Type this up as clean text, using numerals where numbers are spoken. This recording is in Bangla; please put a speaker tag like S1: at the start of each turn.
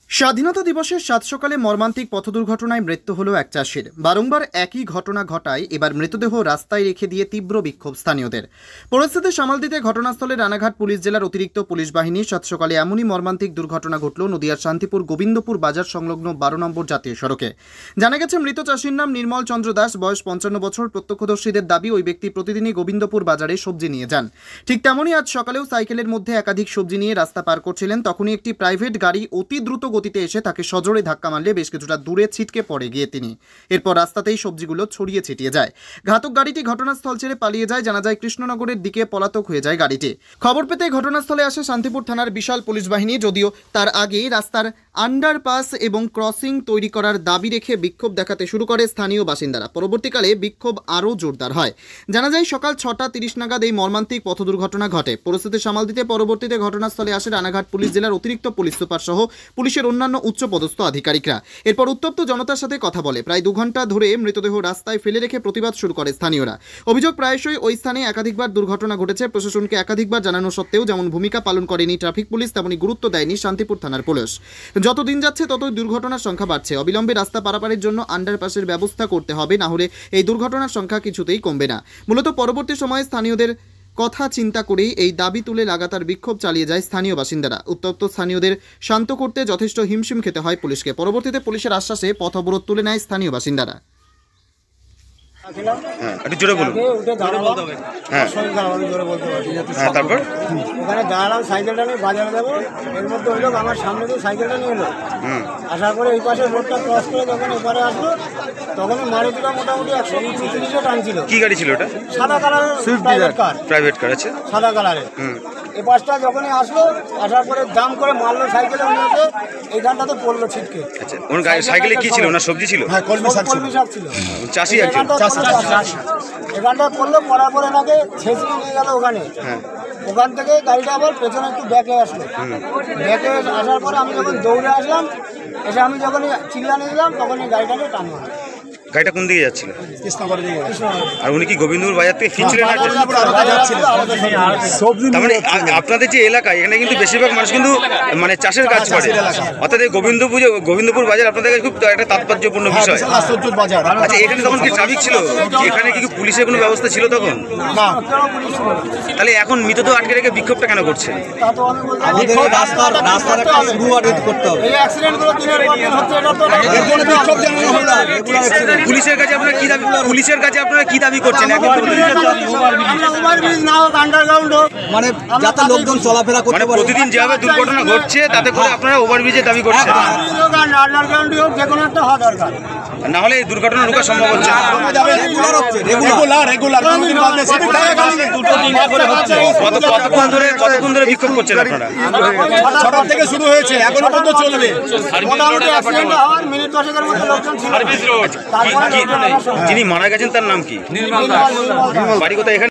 S1: স্বাধীনতা দিবসের সাত সকালে মর্মান্তিক পথ দুর্ঘটনায় মৃত্যু হলো এক চাষির। বারংবার একই ঘটনা ঘটায় এবার মৃতদেহ রাস্তায় রেখে দিয়ে তীব্র বিক্ষোভ স্থানীয়দের। পরিস্থিতি সামাল দিতে ঘটনাস্থলে রানাঘাট পুলিশ জেলার অতিরিক্ত পুলিশ বাহিনী। সাত সকালে এমনই মর্মান্তিক দুর্ঘটনা ঘটল নদিয়ার শান্তিপুর গোবিন্দপুর বাজার সংলগ্ন 12 নম্বর জাতীয় সড়কে। জানা গেছে, মৃত চাষির নাম নির্মল চন্দ্র দাস, বয়স 55 বছর। প্রত্যক্ষদর্শীদের দাবি, ওই ব্যক্তি প্রতিদিনই গোবিন্দপুর বাজারে সবজি নিয়ে যান। ঠিক তেমনই আজ সকালেও সাইকেলের মধ্যে একাধিক সবজি নিয়ে রাস্তা পার করছিলেন। তখনই একটি প্রাইভেট গাড়ি অতি দ্রুত গতিতে এসে তাকে সজোরে ধাক্কা মারলে বেশ কিছুটা দূরে ছিটকে পড়ে গিয়ে তিনি। এরপর রাস্তাতেই সবজিগুলো ছড়িয়ে ছিটিয়ে যায়। ঘাতক গাড়িটি ঘটনাস্থল ছেড়ে পালিয়ে যায়। জানা যায়, কৃষ্ণনগরের দিকে পলাতক হয়ে যায় গাড়িটি। খবর পেতে ঘটনাস্থলে আসে শান্তিপুর থানার বিশাল পুলিশ বাহিনী। যদিও তার আগেই রাস্তার আন্ডারপাস এবং ক্রসিং তৈরি করার দাবি রেখে বিক্ষোভ দেখাতে শুরু করে স্থানীয় বাসিন্দারা। পরবর্তীকালে বিক্ষোভ আরও জোরদার হয়। জানা যায়, সকাল 6:30 নাগাদ এই মর্মান্তিক পথ দুর্ঘটনা ঘটে। পরিস্থিতি সামাল দিতে পরবর্তীতে ঘটনাস্থলে আসে রানাঘাট পুলিশ জেলার অতিরিক্ত পুলিশ সুপার সহ পুলিশের অন্যান্য উচ্চপদস্থ আধিকারিকরা। এরপর উত্তপ্ত জনতার সাথে কথা বলে প্রায় 2 ঘন্টা ধরে মৃতদেহ রাস্তায় ফেলে রেখে প্রতিবাদ শুরু করে স্থানীয়রা। অভিযোগ, প্রায়শই ওই স্থানে একাধিকবার দুর্ঘটনা ঘটেছে। প্রশাসনকে একাধিকবার জানানো সত্ত্বেও যেমন ভূমিকা পালন করেনি ট্রাফিক পুলিশ, তেমনি গুরুত্ব দেয়নি শান্তিপুর থানার পুলিশ। যত দিন যাচ্ছে ততই দুর্ঘটনার সংখ্যা বাড়ছে। অবিলম্বে রাস্তা পারাপারের জন্য আন্ডারপাসের ব্যবস্থা করতে হবে, না হলে এই দুর্ঘটনার সংখ্যা কিছুতেই কমবে না। মূলত পরবর্তী সময়ে স্থানীয়দের কথা চিন্তা করেই এই দাবি তুলে লাগাতার বিক্ষোভ চালিয়ে যায় স্থানীয় বাসিন্দারা। উত্তপ্ত স্থানীয়দের শান্ত করতে যথেষ্ট হিমশিম খেতে হয় পুলিশকে। পরবর্তীতে পুলিশের আশ্বাসে পথ অবরোধ তুলে নেয় স্থানীয় বাসিন্দারা।
S2: তারপর ওখানে দাঁড়ালাম, সাইকেলটা নিয়ে বাজারে যাবো। এর মধ্যে ওই লোক আমার সামনে দিয়ে সাইকেলটা নিয়ে এলো। আসার পরে এই পাশে রোডটা ক্রস করে যখন এপারে আসলো, তখনই মারুতিটা মোটামুটি 130 টানছিল।
S3: কি গাড়ি ছিল ওটা?
S2: সাদা কালারের
S3: প্রাইভেট কার আছে,
S2: সাদা কালারের। এই পাশটা যখনই আসলো, আসার পরে দাম করে মারলো, সাইকেলে নিয়েছে এইখানটাতে পড়লো ছিটকে।
S3: আচ্ছা, ওর সাইকেলে কি ছিল? না সবজি ছিল?
S2: হ্যাঁ, কলমি শাক ছিল।
S3: চাষি একজন
S2: এখানটা পড়লো, পড়ার পরে নাকি ছেঁচিয়ে নিয়ে গেল ওখানে। ওখান থেকে গাড়িটা আবার পেছনে একটু ব্যাকে আসলো। ব্যাকে আসার পরে আমি যখন দৌড়ে আসলাম, এসে আমি যখন চিল্লানি দিলাম, তখন এই গাড়িটাকে টানো।
S3: গাড়িটা কোন দিকে যাচ্ছিল?
S2: কৃষ্ণনগর দিকে।
S3: আর উনি কি গোবিন্দপুর বাজার থেকে ফিরছিলেন? তার মানে আপনাদের যে এলাকা, এখানে কিন্তু বেশিরভাগ মানুষ কিন্তু মানে চাষের কাজ করে, অর্থাৎ এই গোবিন্দপুর বাজার আপনাদের খুব একটা তাৎপর্যপূর্ণ বিষয়। আচ্ছা, এখানে তখন কি ট্রাফিক ছিল? এখানে কি পুলিশের কোনো ব্যবস্থা ছিল তখন? তাহলে এখন মৃতদেহ আটকে রেখে বিক্ষোভটা কেন করছে? পুলিশের কাছে আপনারা কি দাবি করছেন?
S2: মানে যাতে লোকজন চলাফেরা করতে পারে।
S3: প্রতিদিন যেভাবে দুর্ঘটনা ঘটছে তাতে করে আপনারা ওভারব্রিজের দাবি করছেন? না হলে এই দুর্ঘটনা রোকা সম্ভব হচ্ছে না। কতক্ষণ ধরে বিক্ষোভ করছেন আপনারা?
S2: 6টা থেকে শুরু হয়েছে, এখনো পর্যন্ত চলবে।
S3: যিনি মারা গেছেন তার নাম কি? বাড়ি কোথায়? এখানে